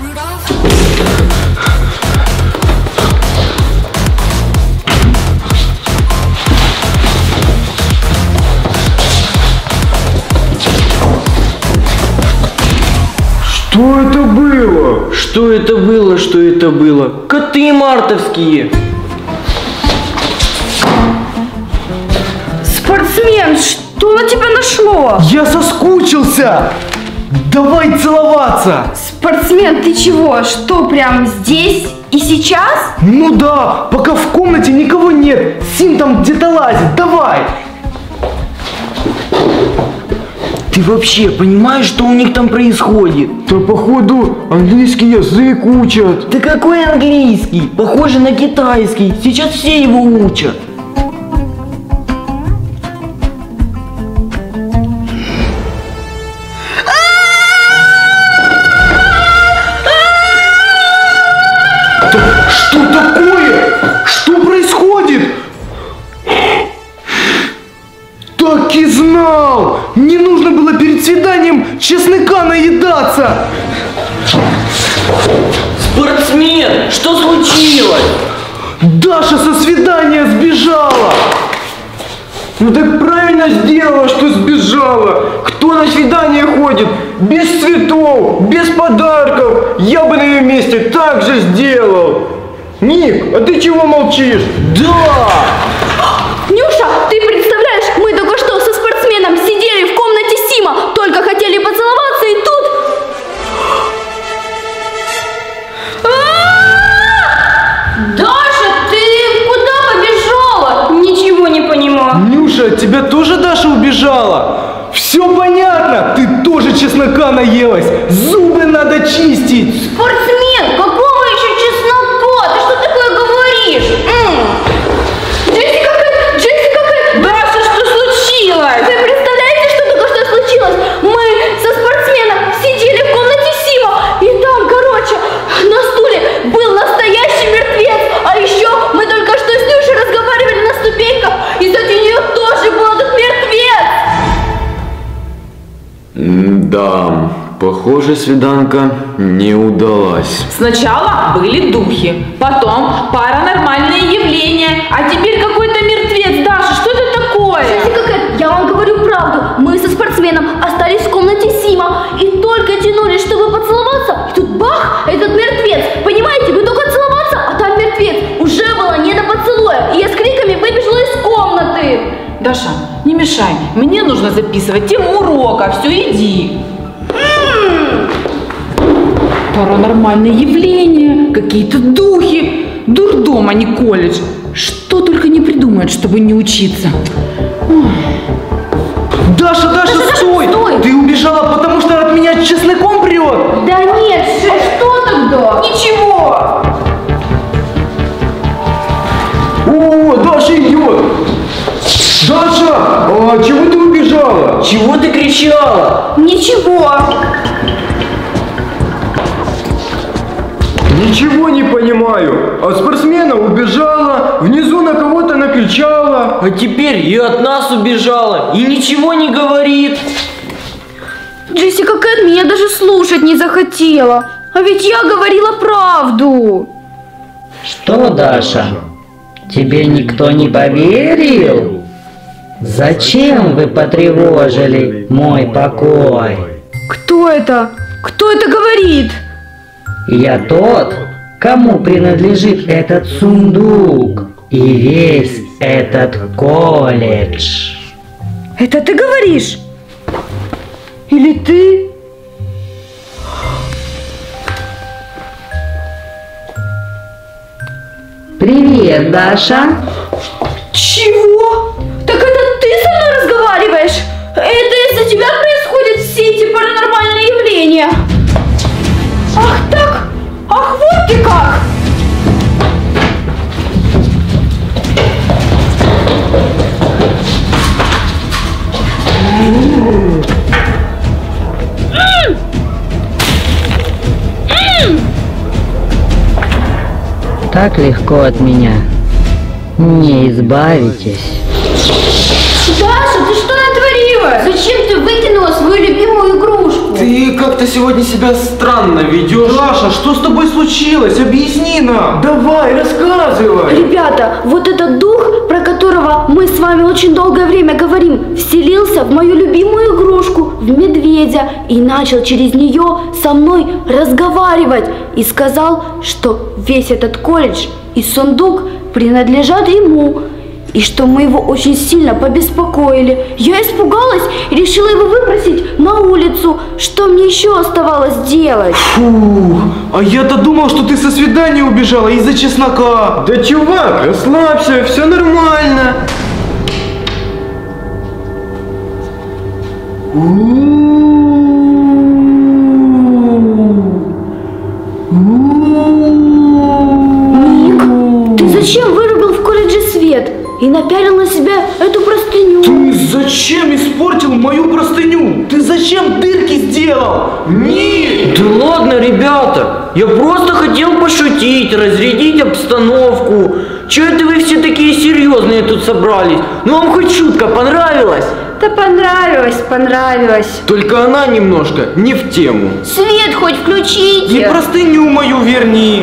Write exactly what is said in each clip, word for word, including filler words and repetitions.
Что это было? Что это было? Что это было? Коты мартовские! Спортсмен, что на тебя нашло? Я соскучился! Давай целоваться! Спортсмен, ты чего? Что, прям здесь и сейчас? Ну да, пока в комнате никого нет. Сим там где-то лазит, давай! Ты вообще понимаешь, что у них там происходит? Да походу английский язык учат. Да какой английский? Похоже на китайский. Сейчас все его учат. Что такое? Что происходит? Так и знал! Не нужно было перед свиданием чеснока наедаться! Спортсмен, что случилось? Даша со свидания сбежала! Ну так правильно сделала, что сбежала! Кто на свидание ходит? Без цветов, без подарков! Я бы на ее месте так же сделал! Ник, а ты чего молчишь? Да! Нюша, ты представляешь, мы только что со спортсменом сидели в комнате Сима, только хотели поцеловаться и тут... Даша, ты куда побежала? Ничего не понимаю. Нюша, от тебя тоже Даша убежала? Все понятно, ты тоже чеснока наелась. Зубы надо чистить. Спортсмен, какого еще чеснока? Ты что такое говоришь? М-м. Джессика, Джессика, Даша, что случилось? Вы представляете, что только что случилось? Мы со спортсменом сидели в комнате Сима, и там, короче, на стуле был настоящий мертвец. А еще мы только что с Нюшей разговаривали на ступеньках, и сзади нее тоже был этот мертвец. Да, похоже, свиданка не удалась. Сначала были духи, потом паранормальные явления, а теперь какой-то мертвец. Даша, что это такое? Джессика, Кэт, я вам говорю правду. Мы со спортсменом остались в комнате Сима и только тянулись, чтобы поцеловаться. И тут бах, этот мертвец. Понимаете, мы только целоваться, а там мертвец. Уже было не до поцелуя. И я с криками выбежала из комнаты. Даша, не мешай, мне нужно записывать тему урока. Все, иди. Паранормальные явления, какие-то духи, дурдом, а не колледж. Что только не придумают, чтобы не учиться. Ой. Даша, Даша, Даша, стой! стой! Ты убежала, потому что от меня чесноком прет? Да нет же, а что тогда? Ничего. О, Даша идет! Даша, а чего ты убежала? Чего ты кричала? Ничего. Ничего не понимаю. От спортсмена убежала, внизу на кого-то накричала. А теперь и от нас убежала, и ничего не говорит. Джессика Кэт меня даже слушать не захотела. А ведь я говорила правду. Что, Даша, тебе никто не поверил? Зачем вы потревожили мой покой? Кто это? Кто это говорит? Я тот, кому принадлежит этот сундук и весь этот колледж. Это ты говоришь? Или ты? Привет, Даша. Чего? Так это ты со мной разговариваешь? Это из-за тебя происходят все эти паранормальные явления? Ах так? Ах, вот ты как! Так легко от меня не избавитесь. Даша, ты что натворила? Зачем ты выкинула свою любимую игрушку? Ты как-то сегодня себя странно ведешь. Даша, что с тобой случилось? Объясни нам. Давай, рассказывай. Ребята, вот этот дух, про которого мы с вами очень долгое время говорим, вселился в мою любимую игрушку, в медведя, и начал через нее со мной разговаривать. И сказал, что весь этот колледж и сундук принадлежат ему. И что мы его очень сильно побеспокоили. Я испугалась и решила его выбросить на улицу. Что мне еще оставалось делать? Фу, а я-то думал, что ты со свидания убежала из-за чеснока. Да чувак, расслабься, все нормально. Ник, ты зачем вырубил в колледже свет и напялил на себя эту простыню? Ты зачем испортил мою простыню? Ты зачем дырки сделал? Ник! Да ладно, ребята, я просто хотел пошутить, разрядить обстановку. Чё это вы все такие серьезные тут собрались? Ну вам хоть шутка понравилась? Да понравилось, понравилось. Только она немножко не в тему. Свет хоть включите. И простыню мою верни.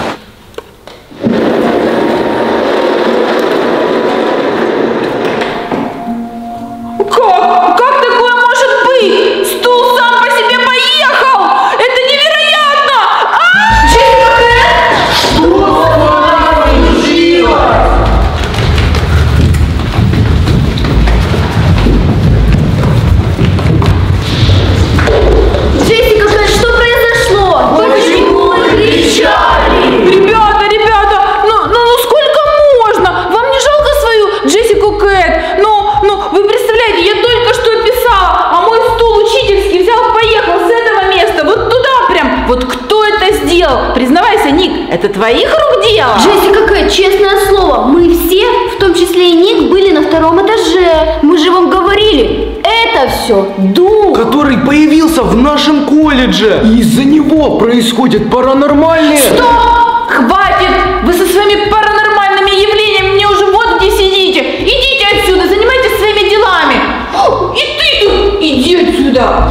Как? Как такое может быть? Стул сам по себе поехал! Это невероятно! А! Джессика, что произошло? Почему вы кричали? Ребята, ребята, ну, ну, ну сколько можно? Вам не жалко свою Джессику Кэт? Ну, ну, вы представляете, я только что писала, а мой стул учительский взял, поехал с этого места, вот туда прям. Вот кто это сделал? Признавайся, Ник, это твоих рук дело? Джессика Кэт, честное слово, мы все, в том числе и Ник, были на втором этаже. Мы же вам говорили, это все дух. Который появился в нашем колледже. И из-за него происходит паранормальное. Стоп! Хватит! Вы со своими паранормальными явлениями мне уже вот где сидите. Идите отсюда, занимайтесь своими делами. О, и ты тут, иди отсюда.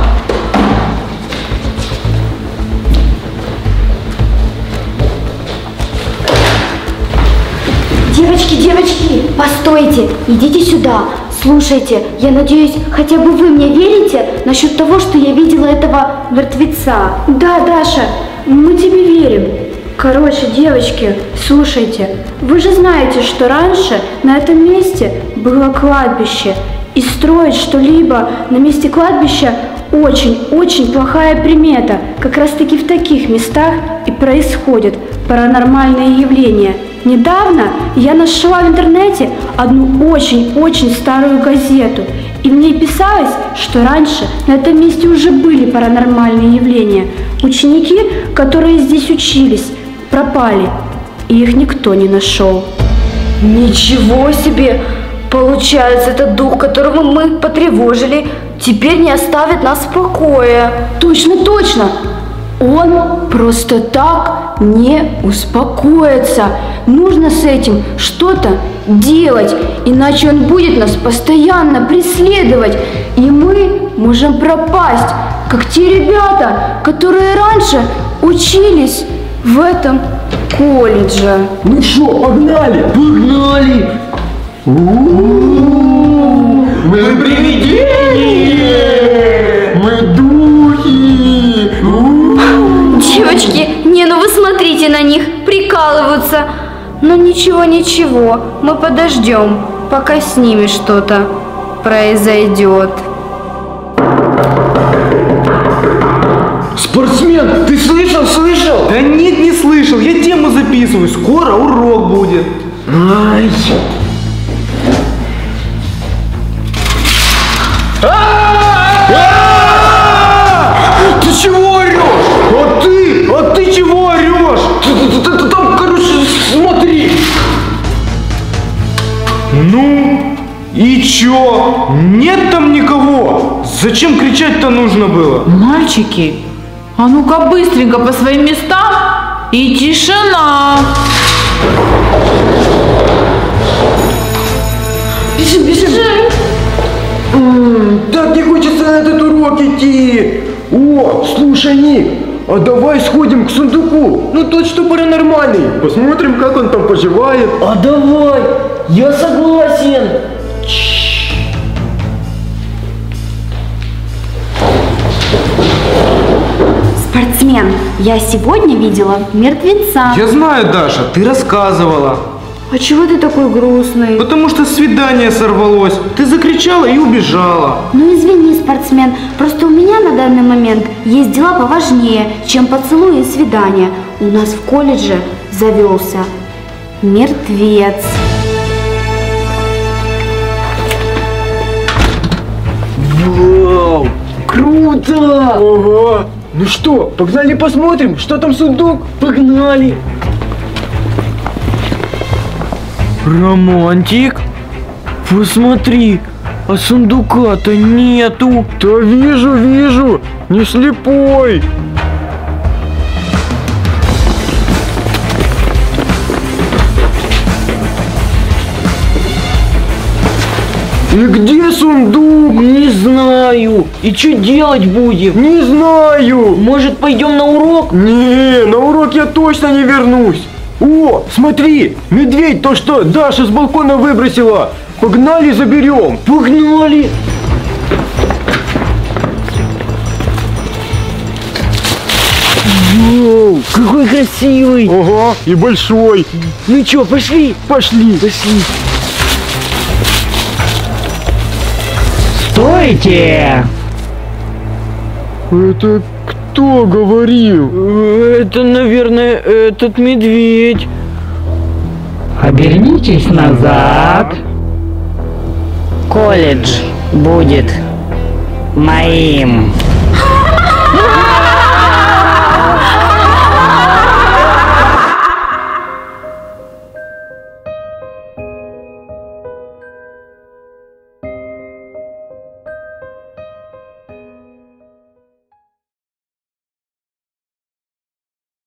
Девочки, девочки, постойте, идите сюда. Слушайте, я надеюсь, хотя бы вы мне верите насчет того, что я видела этого мертвеца. Да, Даша, мы тебе верим. Короче, девочки, слушайте, вы же знаете, что раньше на этом месте было кладбище. И строить что-либо на месте кладбища очень-очень плохая примета. Как раз таки в таких местах и происходят паранормальные явления. Недавно я нашла в интернете одну очень-очень старую газету, и в ней писалось, что раньше на этом месте уже были паранормальные явления. Ученики, которые здесь учились, пропали, и их никто не нашел. Ничего себе! Получается, этот дух, которого мы потревожили, теперь не оставит нас в покое. Точно, точно! Он просто так не успокоится. Нужно с этим что-то делать, иначе он будет нас постоянно преследовать, и мы можем пропасть, как те ребята, которые раньше учились в этом колледже. Ну что, погнали? Погнали! Мы привидения! Мы духи! Девочки, не, ну вы смотрите на них, прикалываются. Но ничего, ничего, мы подождем, пока с ними что-то произойдет. Спортсмен, ты слышал, слышал? Да нет, не слышал, я тему записываю, скоро урок будет. Ай! Ты чего орешь? А ты? А ты чего орешь? Там, короче, смотри. Ну, и чё? Нет там никого? Зачем кричать-то нужно было? Мальчики, а ну-ка быстренько по своим местам и тишина. Бежим, бежим. М, Так не хочется на этот урок идти. О, О, слушай, Ник, а давай сходим к сундуку. Ну тот, что паранормальный. Посмотрим, как он там поживает. А давай, я согласен. Спортсмен, я сегодня видела мертвеца. Я знаю, Даша, ты рассказывала. А чего ты такой грустный? Потому что свидание сорвалось. Ты закричала и убежала. Ну извини, спортсмен, просто у меня на данный момент есть дела поважнее, чем поцелуи и свидания. У нас в колледже завелся мертвец. Вау, круто! Ага. Ну что, погнали посмотрим, что там сундук? Погнали! Романтик? Посмотри, а сундука-то нету. Да вижу, вижу, не слепой. И где сундук? Не знаю. И что делать будем? Не знаю. Может, пойдем на урок? Не, на урок я точно не вернусь. О, смотри, медведь то, что Даша с балкона выбросила. Погнали, заберем. Погнали! Вау, какой красивый! Ага, и большой. Ну чё, пошли? Пошли. Пошли. Стойте! Это кто говорил? Это, наверное, этот медведь. Обернитесь назад. Колледж будет моим.